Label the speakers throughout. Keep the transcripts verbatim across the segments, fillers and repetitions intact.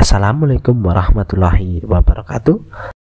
Speaker 1: Assalamualaikum warahmatullahi wabarakatuh.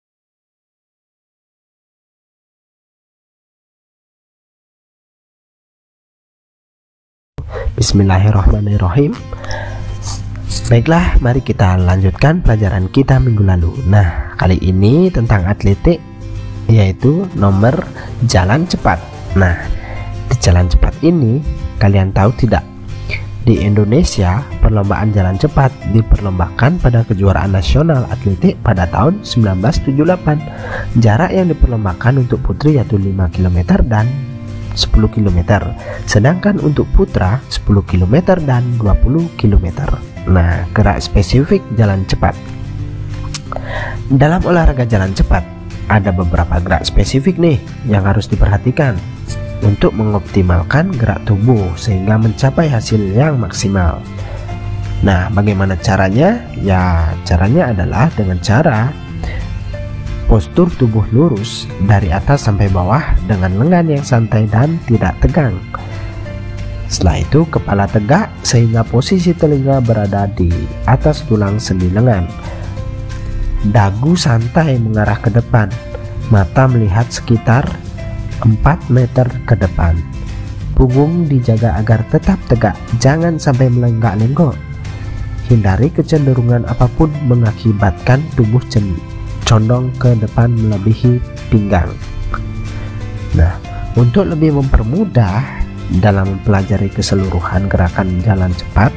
Speaker 1: Bismillahirrahmanirrahim. Baiklah, mari kita lanjutkan pelajaran kita minggu lalu. Nah, kali ini tentang atletik, yaitu nomor jalan cepat. Nah, di jalan cepat ini kalian tahu tidak? Di Indonesia, perlombaan jalan cepat diperlombakan pada kejuaraan nasional atletik pada tahun seribu sembilan ratus tujuh puluh delapan. Jarak yang diperlombakan untuk putri yaitu lima kilometer dan sepuluh kilometer, sedangkan untuk putra sepuluh kilometer dan dua puluh kilometer. Nah, gerak spesifik jalan cepat. Dalam olahraga jalan cepat ada beberapa gerak spesifik nih yang harus diperhatikan untuk mengoptimalkan gerak tubuh sehingga mencapai hasil yang maksimal. Nah, bagaimana caranya? Ya, caranya adalah dengan cara postur tubuh lurus dari atas sampai bawah dengan lengan yang santai dan tidak tegang. Setelah itu kepala tegak sehingga posisi telinga berada di atas tulang sendi lengan. Dagu santai mengarah ke depan. Mata melihat sekitar empat meter ke depan. Punggung dijaga agar tetap tegak, jangan sampai melenggak-lenggok. Hindari kecenderungan apapun mengakibatkan tubuh condong ke depan melebihi pinggang. Nah, untuk lebih mempermudah dalam mempelajari keseluruhan gerakan jalan cepat,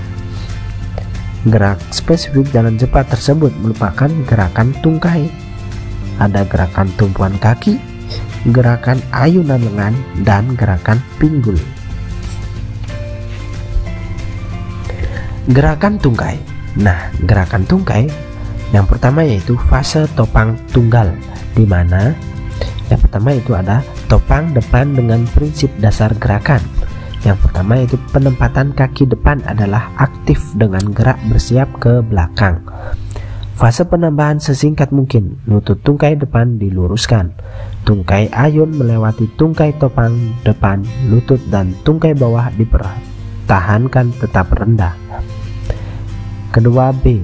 Speaker 1: gerak spesifik jalan cepat tersebut merupakan gerakan tungkai. Ada gerakan tumpuan kaki, gerakan ayunan lengan, dan gerakan pinggul. Gerakan tungkai. Nah, gerakan tungkai yang pertama yaitu fase topang tunggal, di mana yang pertama itu ada topang depan dengan prinsip dasar gerakan. Yang pertama yaitu penempatan kaki depan adalah aktif dengan gerak bersiap ke belakang. Fase penambahan sesingkat mungkin, lutut tungkai depan diluruskan. Tungkai ayun melewati tungkai topang depan, lutut dan tungkai bawah dipertahankan tetap rendah. Kedua B,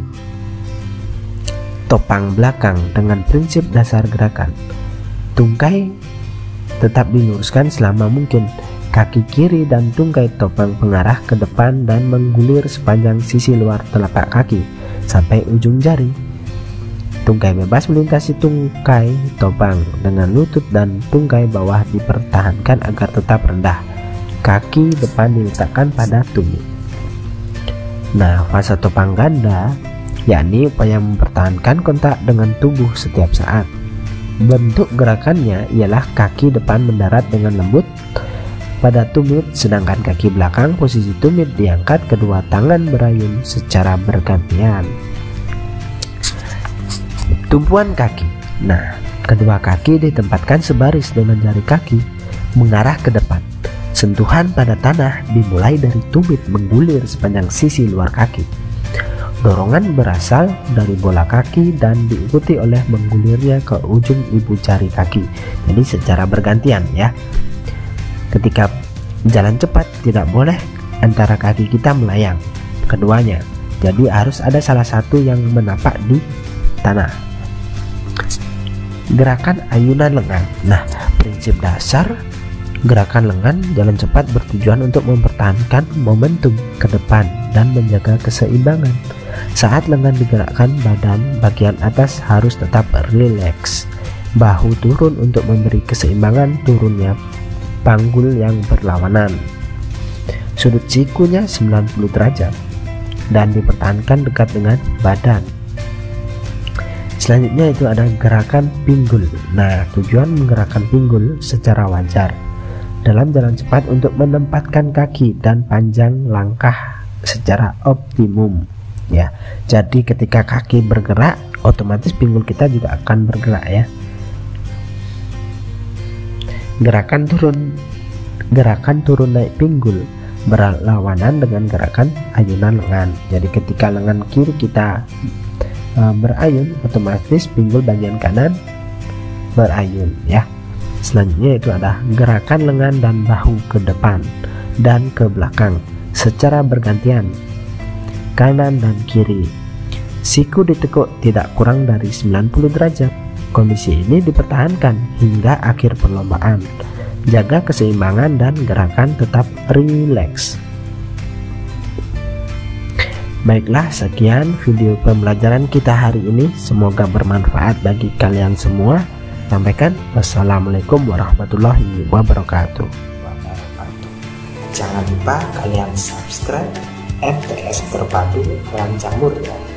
Speaker 1: topang belakang dengan prinsip dasar gerakan. Tungkai tetap diluruskan selama mungkin. Kaki kiri dan tungkai topang mengarah ke depan dan menggulir sepanjang sisi luar telapak kaki sampai ujung jari. Tungkai bebas melintasi tungkai topang dengan lutut dan tungkai bawah dipertahankan agar tetap rendah. Kaki depan diletakkan pada tumit. Nah, fase topang ganda yakni upaya mempertahankan kontak dengan tubuh setiap saat. Bentuk gerakannya ialah kaki depan mendarat dengan lembut pada tumit, sedangkan kaki belakang posisi tumit diangkat, kedua tangan berayun secara bergantian. Tumpuan kaki. Nah, kedua kaki ditempatkan sebaris dengan jari kaki mengarah ke depan. Sentuhan pada tanah dimulai dari tumit menggulir sepanjang sisi luar kaki. Dorongan berasal dari bola kaki dan diikuti oleh menggulirnya ke ujung ibu jari kaki. Jadi secara bergantian ya. Ketika jalan cepat tidak boleh antara kaki kita melayang, keduanya. Jadi harus ada salah satu yang menapak di tanah. Gerakan ayunan lengan. Nah, prinsip dasar gerakan lengan jalan cepat bertujuan untuk mempertahankan momentum ke depan dan menjaga keseimbangan. Saat lengan digerakkan, badan bagian atas harus tetap rileks. Bahu turun untuk memberi keseimbangan turunnya panggul yang berlawanan. Sudut sikunya sembilan puluh derajat dan dipertahankan dekat dengan badan. Selanjutnya itu ada gerakan pinggul. Nah, tujuan menggerakkan pinggul secara wajar dalam jalan cepat untuk menempatkan kaki dan panjang langkah secara optimum ya. Jadi ketika kaki bergerak, otomatis pinggul kita juga akan bergerak ya. Gerakan turun gerakan turun naik pinggul berlawanan dengan gerakan ayunan lengan. Jadi ketika lengan kiri kita uh, berayun, otomatis pinggul bagian kanan berayun ya. Selanjutnya itu ada gerakan lengan dan bahu ke depan dan ke belakang secara bergantian, kanan dan kiri. Siku ditekuk tidak kurang dari sembilan puluh derajat. Kondisi ini dipertahankan hingga akhir perlombaan. Jaga keseimbangan dan gerakan tetap rileks. Baiklah, sekian video pembelajaran kita hari ini. Semoga bermanfaat bagi kalian semua. Sampaikan wassalamualaikum warahmatullahi wabarakatuh. Jangan lupa kalian subscribe M T S Terpadu Rancamur ya.